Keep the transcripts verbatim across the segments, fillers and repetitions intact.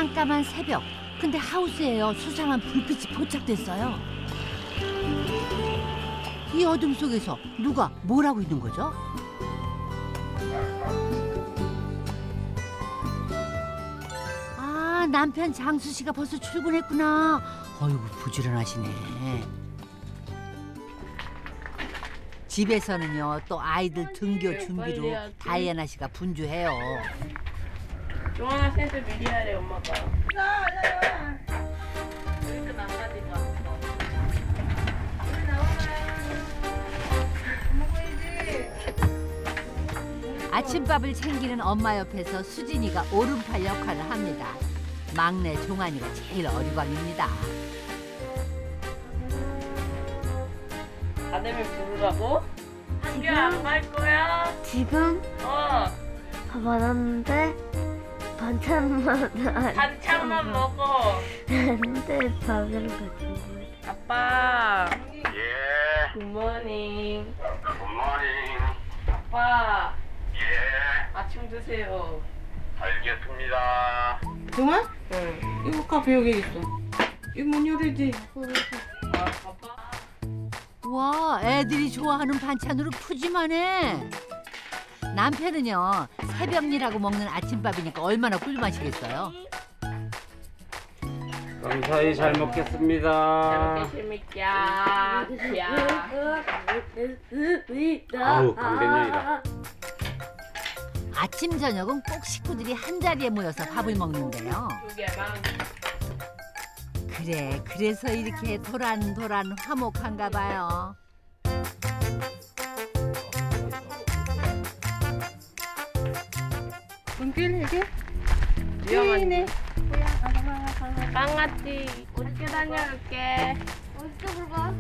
깜깜한 새벽. 근데 하우스에요 수상한 불빛이 포착됐어요. 이 어둠 속에서 누가 뭘 하고 있는 거죠? 아, 남편 장수 씨가 벌써 출근했구나. 어이구, 부지런하시네. 집에서는요 또 아이들 등교 준비로 다이애나 씨가 분주해요. 조원아 센스 미리 하래 엄마가. 우리도 나가지고 왔어. 우리 나와라. 먹어야지. 아침밥을 챙기는 엄마 옆에서 수진이가 오른팔 역할을 합니다. 막내 종환이가 제일 어리광입니다. 아들을 부르라고? 학교 안 갈 거야? 지금 어. 밥 받았는데 반찬만 안 반찬만 먹어. 근데 밥이랑 같이 먹어요. 아빠. 예, 굿모닝. 굿모닝. 아빠. 예, 아침 드세요. 알겠습니다. 정말? 응. 이거 카페 여기 있어. 이거 문 열어야지. 아, 아빠. 와, 애들이 좋아하는 반찬으로 푸짐하네. 남편은요 새벽일하고 먹는 아침밥이니까 얼마나 꿀맛이겠어요. 감사히 잘 먹겠습니다. 잘 먹겠습니까? 야. 아우, 강된장이다. 아침 저녁은 꼭 식구들이 한 자리에 모여서 밥을 먹는데요. 두 개만. 그래, 그래서 이렇게 도란도란 화목한가 봐요. 눈길 이게? 위험하네. 강아지. 어떻게 다녀올게. 어디서 봐?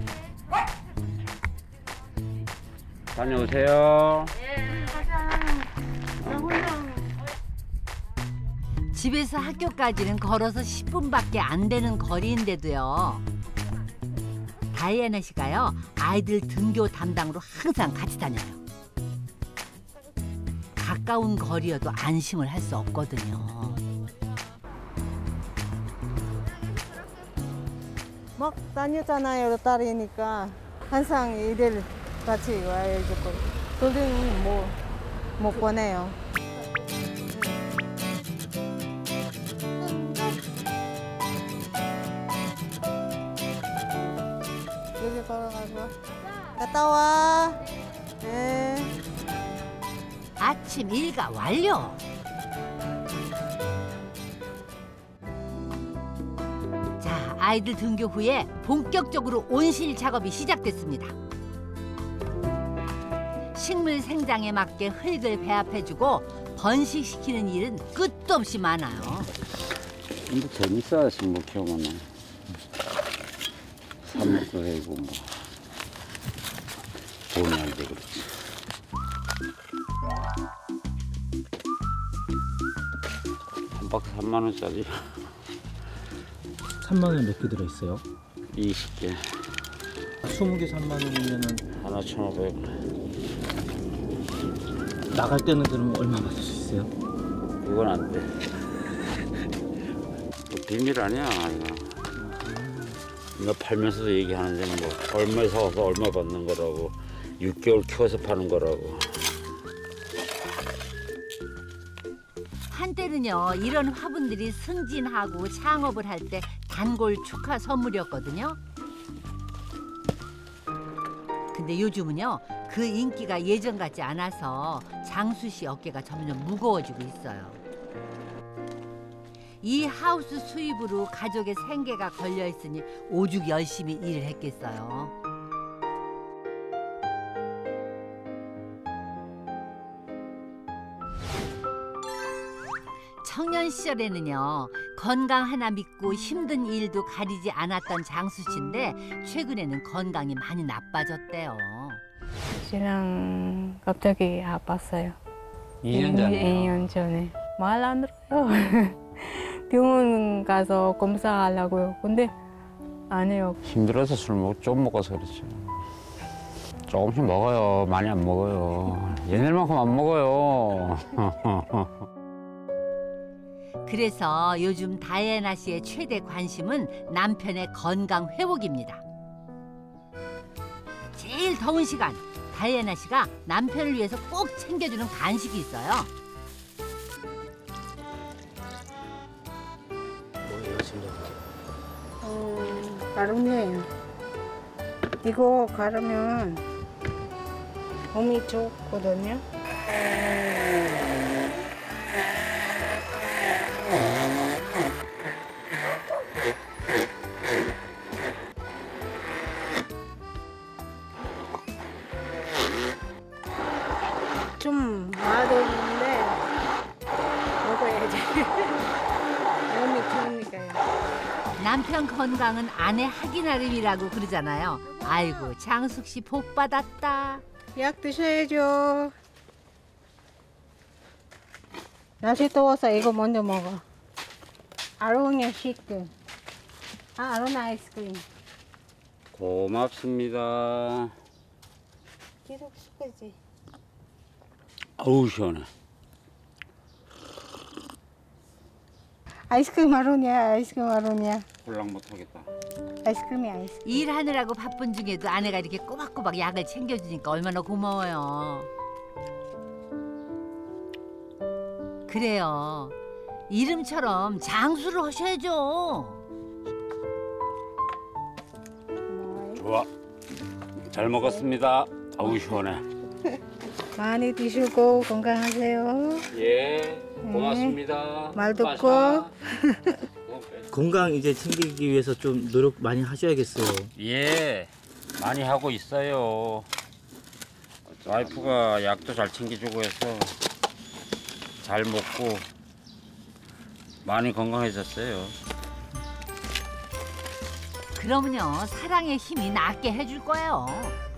다녀오세요. 예. 나 혼자. 집에서 학교까지는 걸어서 십 분밖에 안 되는 거리인데도요. 다이애나 씨가요 아이들 등교 담당으로 항상 같이 다녀요. 가까운 거리여도 안심을 할 수 없거든요. 막 다녔잖아요, 딸이니까. 항상 이들 같이 와야 되고. 돌리는 뭐, 못 보내요. 여기 걸어가서. 갔다 와. 네. 아침 일과 완료. 자, 아이들 등교 후에 본격적으로 온실 작업이 시작됐습니다. 식물 생장에 맞게 흙을 배합해주고 번식시키는 일은 끝도 없이 많아요. 근데 재밌어, 식물 키우면. 사먹도 되고, 뭐. 돈이 안 돼, 그렇지. 한 박스 삼만 원짜리. 삼만 원에 몇 개 들어있어요? 이십 개. 스무 개 삼만 원이면은 하나 천오백 원. 나갈 때는 그러면 얼마 받을 수 있어요? 그건 안 돼. 뭐 비밀 아니야, 이거. 너 팔면서도 얘기하는 데는 뭐, 얼마 사와서 얼마 받는 거라고, 육 개월 키워서 파는 거라고. 한때는요 이런 화분들이 승진하고 창업을 할 때 단골 축하 선물이었거든요. 근데 요즘은요 그 인기가 예전 같지 않아서 장수 씨 어깨가 점점 무거워지고 있어요. 이 하우스 수입으로 가족의 생계가 걸려 있으니 오죽 열심히 일을 했겠어요. 청년 시절에는요 건강 하나 믿고 힘든 일도 가리지 않았던 장수 씨인데 최근에는 건강이 많이 나빠졌대요. 씨랑 갑자기 아팠어요. 이 년 전에. 이 년 전에. 말 안 들어요. 병원 가서 검사하려고요. 근데 안 해요. 힘들어서 술 먹, 좀 먹어서 그렇지. 조금씩 먹어요. 많이 안 먹어요. 얘네만큼 안 먹어요. 그래서 요즘 다이애나 씨의 최대 관심은 남편의 건강 회복입니다. 제일 더운 시간, 다이애나 씨가 남편을 위해서 꼭 챙겨주는 간식이 있어요. 뭐예요, 지금? 어, 가lum이에요. 이거 가르면 몸이 좋거든요. 좀 맛없는데 먹어야지. 몸이 좋으니까요. 남편 건강은 아내 하기 나름이라고 그러잖아요. 아이고 장숙 씨 복 받았다. 약 드셔야죠. 날씨 더워서 이거 먼저 먹어. 아로니아 시크. 아, 아로나 아이스크림. 고맙습니다. 계속 섞어지. 어우 시원해. 아이스크림 아로니아, 아이스크림 아로니아. 홀랑 못하겠다. 아이스크림이 아이스크림. 일하느라고 바쁜 중에도 아내가 이렇게 꼬박꼬박 약을 챙겨주니까 얼마나 고마워요. 그래요. 이름처럼 장수를 하셔야죠. 좋아. 잘 먹었습니다. 어우 시원해. 많이 드시고 건강하세요. 예, 고맙습니다. 말 듣고. 빠샤. 건강 이제 챙기기 위해서 좀 노력 많이 하셔야겠어요. 예, 많이 하고 있어요. 와이프가 약도 잘 챙겨주고 해서 잘 먹고 많이 건강해졌어요. 그러면요 사랑의 힘이 낫게 해줄 거예요.